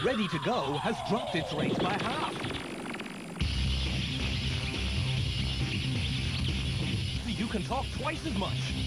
Ready to Go has dropped its rates by half. So you can talk twice as much.